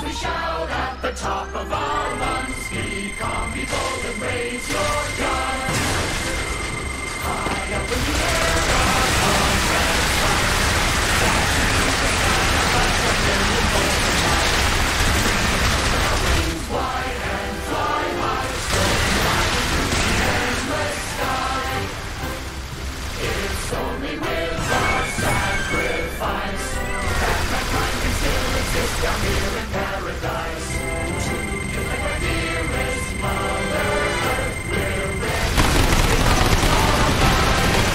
we shout at the top of our lungs. Be calm, be bold, and raise your guns. High up in the air, our comrades fight. Dashing through the sky like a million bolts of light. Our wings wide and fly high, soaring wide through the endless sky. It's only with our sacrifice that mankind can still exist down here in paradise. To you and our dearest Mother Earth, we're ready to give up our lives.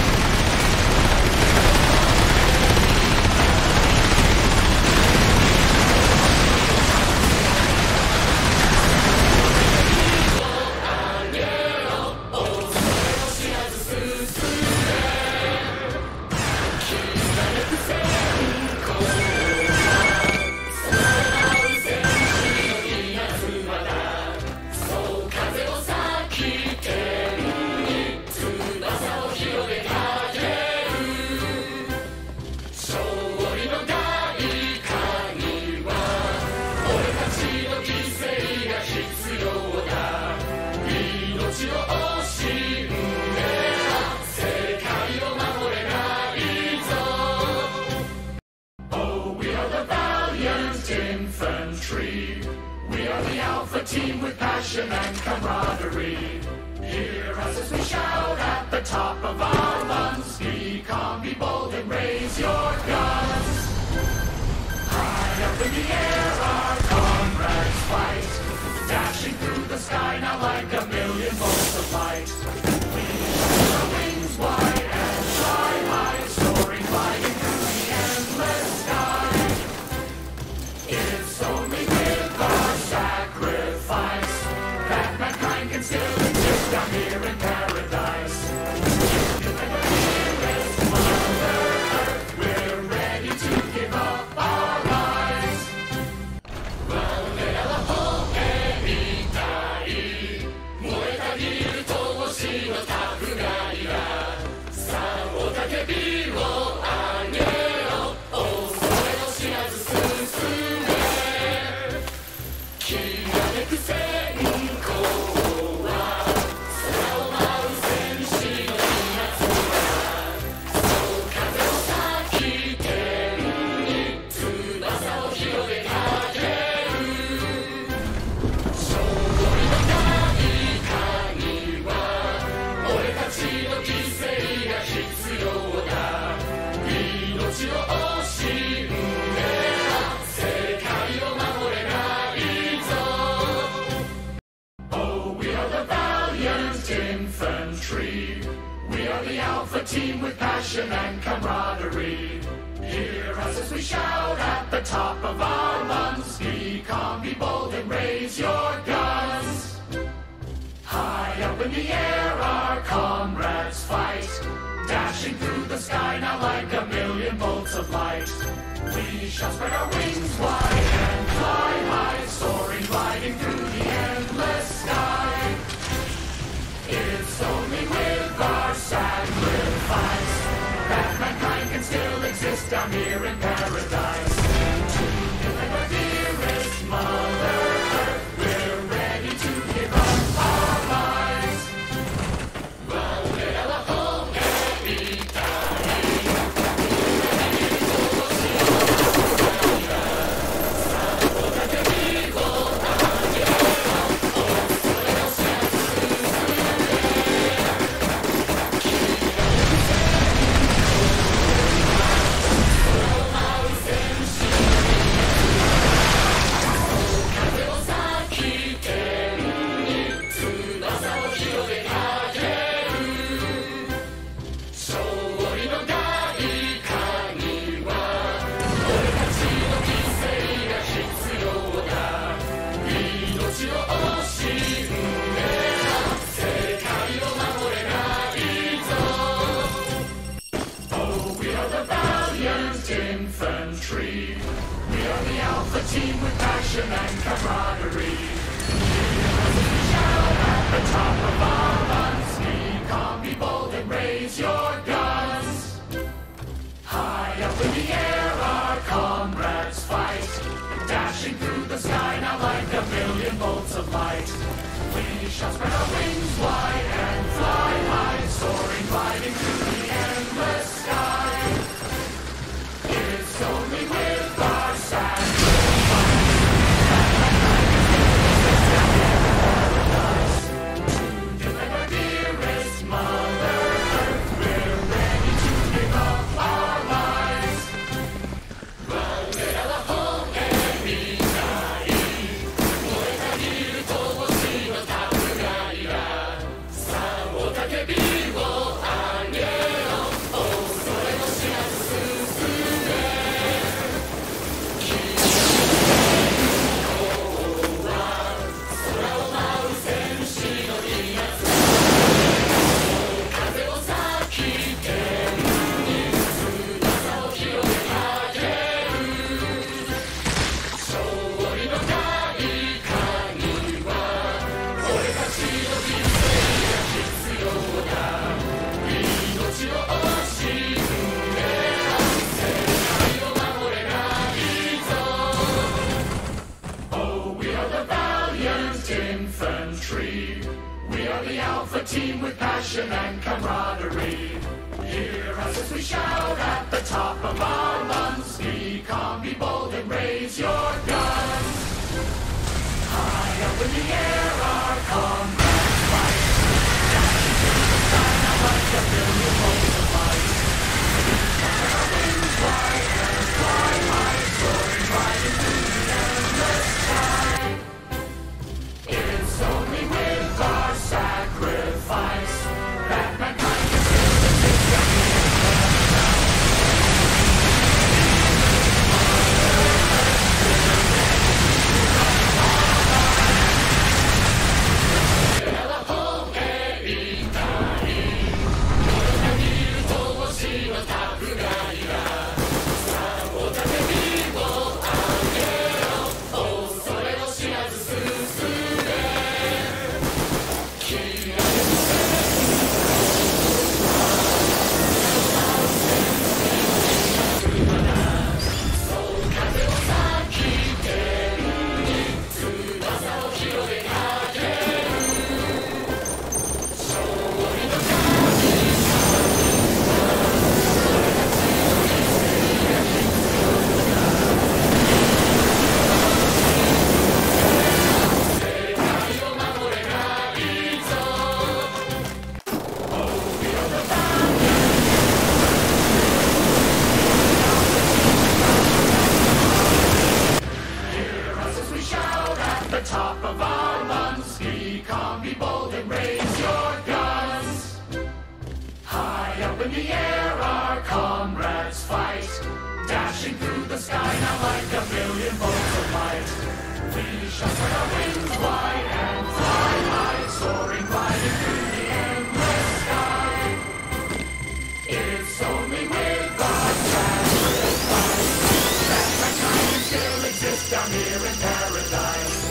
Infantry. We are the Alpha Team with passion and camaraderie. Hear us as we shout at the top of our lungs. Be calm, be bold, and raise your guns. High up in the air, our comrades fight, dashing through the sky now like a million bolts of light. We spread our wings wide and fly high, soaring, gliding through the endless sky. It's only with our sacrifice that mankind can still exist down here in paradise. You and our dearest Mother Earth, we're ready to give up our lives. Valera la poche vitai, mueta dir to shi no takugai ga, sa o takebi wo agero, o sore no shirazu susume. きらめく閃光は空を舞う戦士の稲妻。そう風を裂き天に翼を広げかける。勝利の代価には俺たちの犠牲が必要だ。命を惜しんで世界を守れないinfantry. We are the Alpha Team with passion and camaraderie. Hear us as we shout at the top of our lungs. Be calm, be bold, and raise your guns. High up in the air, our comrades fight, dashing through the sky now like a million bolts of light. We shall spread our wings wide and fly high, soaring, gliding through the endless sky. It's only with our sacrifice that mankind can still exist down here in paradise. To you and our dearest Mother Earth, we're ready to give up our lives. Valera la poche vitai, sa o takebi wo agero, o sore no shirazu infantry. We are the Alpha Team with passion and camaraderie. As we shout at the top of our lungs, be calm, be bold, and raise your guns. High up in the air, our comrades fight, dashing through the a team with passion and camaraderie. Hear us as we shout at the top of our lungs. Be calm, be bold, and raise your guns. High up in the air, our comrades fight. Dashing through the sky now like a billion bolts of light. Our wings wide and fly high, soaring right into the endless sky. It's only with our sacrifice that mankind can still exist and live top of our lungs. Be calm, be bold, and raise your guns. High up in the air, our comrades fight. Dashing through the sky now like a billion bolts of light. We shall spread our wings wide and fly high, soaring right into the endless sky. It's only with our sacrifice that mankind can still exist down here in paradise.